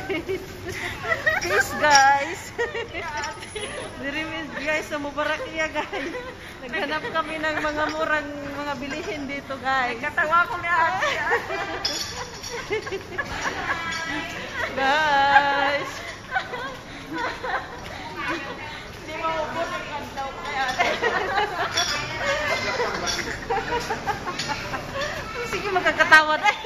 Peace guys. Dirimis guys sa Mubarakia guys. Naghanap kami ng mga murang mga bilihin dito guys. Katawa ko ni ate. Guys. Hindi mo ubos ang kandaw ko ni ate. Sige magkakatawa na.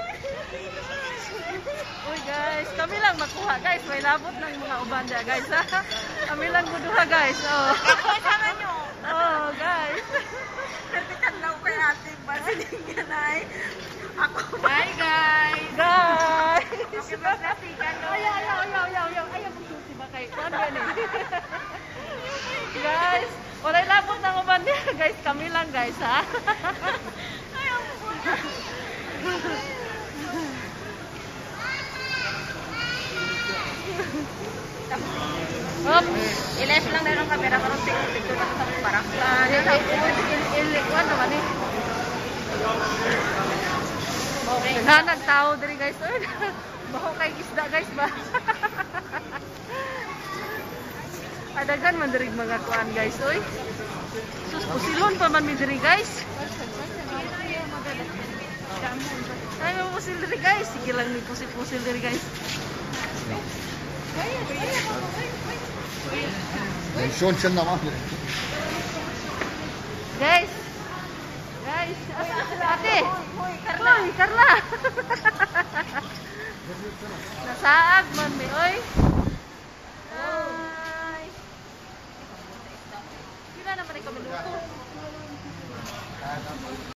Uy guys, kami lang makuha guys. May labot ng mga ubanda guys ha. Kami lang guduha guys. Oh. Sana nyo. Oh guys. Kasi kandaw ko ni ate. Basta hindi na ay. Ako. Hi guys. Guys. Ayaw. Ayaw magsusi ba kayo? Ano yan eh? Guys, walay labot ng ubanda guys. Kami lang guys ha. Hop, I-live lang na ng camera para tingnan na sa parang. Ano naman eh? Naghanag tao diri guys. Baho kay isda guys ba? Adagan man diri mga kuan guys oy. Sus pusilon pa man mi diri guys. Ay mo pusil diri guys. Sige lang ni pusil diri guys. Schon naman. Guys. Ate. Hoy, Carla. Nasaag man mi oy.